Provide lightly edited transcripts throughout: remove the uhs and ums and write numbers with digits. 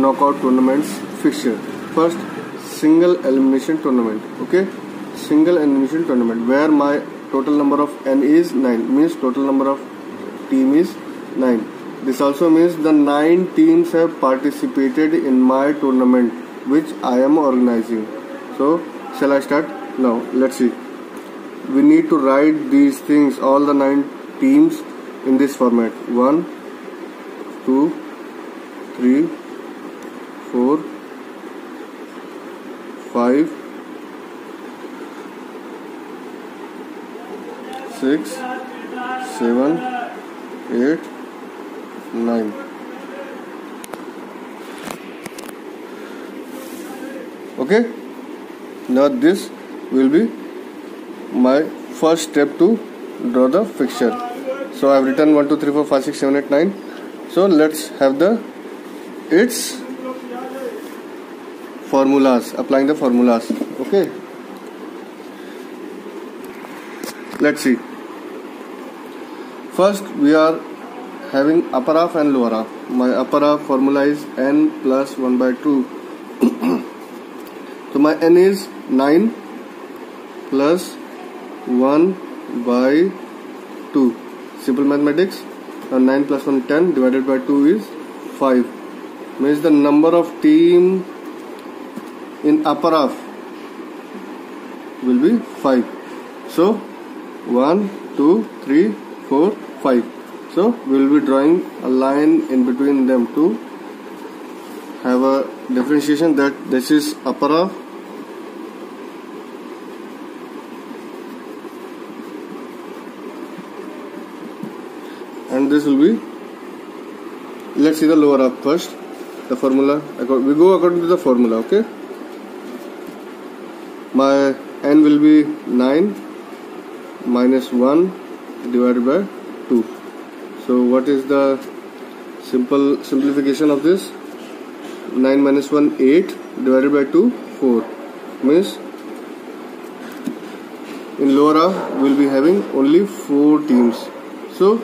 knockout tournaments fixture. First, single elimination tournament. Okay, single elimination tournament where my total number of n is 9, means total number of team is 9. This also means the 9 teams have participated in my tournament which I am organizing. So shall I start? Now let's see. We need to write these things, all the 9 teams in this format. 1, 2, 3, 4, 5, 6, 7, 8, 9. Okay, now this will be my first step to draw the fixture. So I have written 1, 2, 3, 4, 5, 6, 7, 8, 9. So let's have its formulas, applying the formulas. Okay, let's see. First we are having upper half and lower half. My upper half formula is n plus 1 by 2. So my n is 9 plus 1 by 2. Simple mathematics. Now 9 plus 1 10 divided by 2 is 5. Means the number of team in upper half will be 5. So 1, 2, 3, 4, 5. So we will be drawing a line in between them to have a differentiation that this is upper half and this will be, let's see the lower half first. The formula, we go according to the formula. Okay, my n will be 9 minus 1 divided by 2. So what is the simplification of this? 9 minus 1 8 divided by 2 4. Means in lower half we will be having only 4 teams. So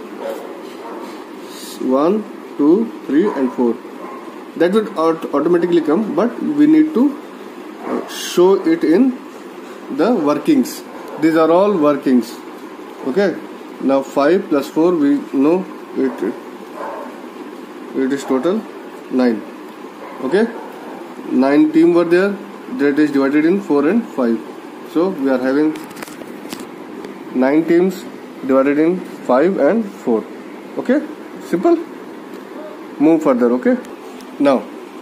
1, 2, 3 and 4. That would automatically come, but we need to show it in the workings. These are all workings. Okay, now 5 plus 4 we know it is total 9. Okay, 9 team were there, that is divided in 4 and 5. So we are having 9 teams divided in 5 and 4. Okay, simple. Move further. Okay, now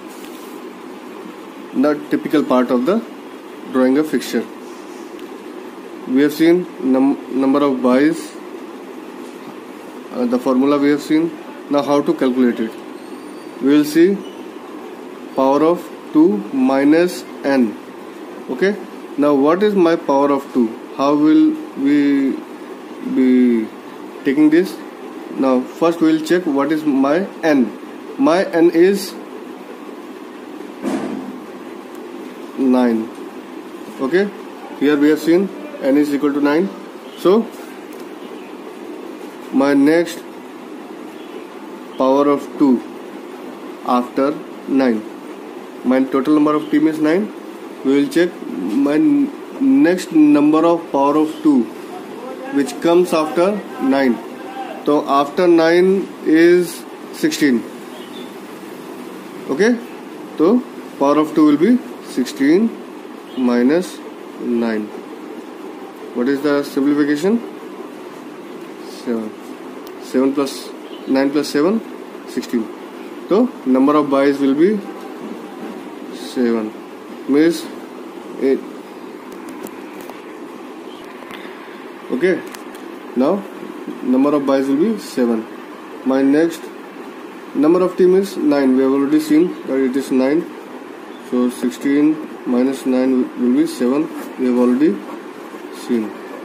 the typical part of the drawing a fixture. We have seen number of buys, the formula we have seen. Now how to calculate it? We will see power of 2 minus n. Okay, now what is my power of 2? How will we be taking this? Now first we will check what is my n. My n is 9. Okay, here we have seen n is equal to 9. So my next power of 2 after 9, my total number of team is 9. We will check my next number of power of 2 which comes after 9. So after 9 is 16. Okay, so power of 2 will be 16 minus 9. What is the simplification? 7 plus 9 plus 7, 16. So number of buys will be 7. Means 8. Okay, now number of buys will be 7. My next number of team is 9. We have already seen that it is 9. So 16 minus 9 will be 7. We have already seen.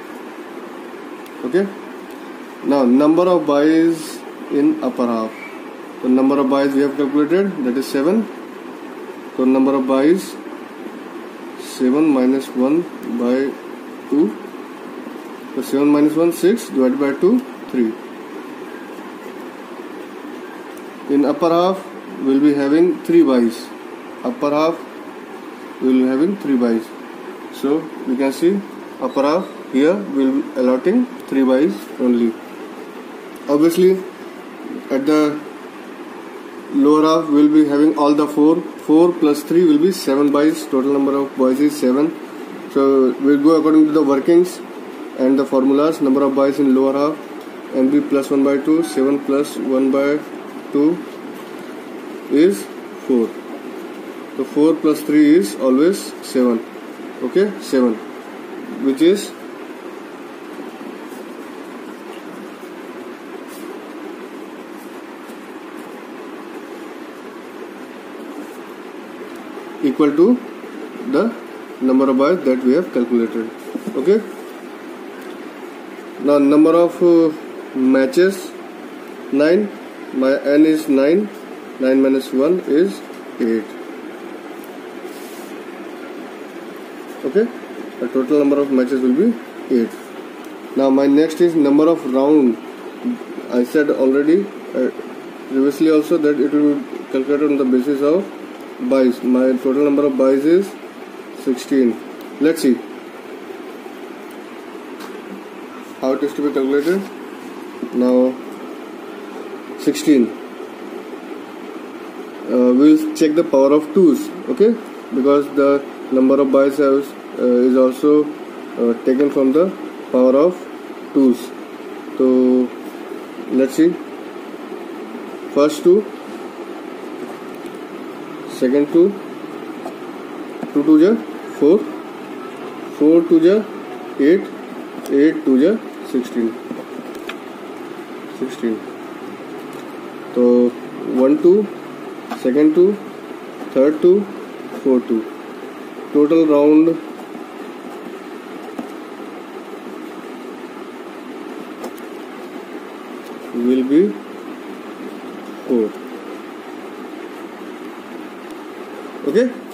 Okay, now number of buys in upper half. The number of buys we have calculated, that is 7. So number of buys 7 minus 1 by 2. So 7 minus 1 6 divided by 2 3. In upper half will be having 3 byes. Upper half will be having 3 byes. So we can see upper half here will be allotting 3 byes only. Obviously at the lower half will be having all the 4. 4 plus 3 will be 7 byes. Total number of byes is 7. So we'll go according to the workings and the formulas. Number of byes in lower half, NB plus 1 by 2, 7 plus 1 by 2 is 4. So 4 plus 3 is always 7. Okay, 7, which is equal to the number of byes that we have calculated. Okay. Now number of matches 9. My n is 9. 9 minus 1 is 8. Okay. The total number of matches will be 8. Now my next is number of round. I said already previously also that it will be calculated on the basis of byes. My total number of byes is 16. Let's see how it is to be calculated. Now 16. We'll check the power of 2's. Okay, because the number of byes is also taken from the power of 2's. So let's see. First 2, second 2, 2 2 ja 4, 4 2 ja 8, 8 2 ja 16. 16. So 1 2, second 2, third 2, 4 2. Total round will be 4. Okay.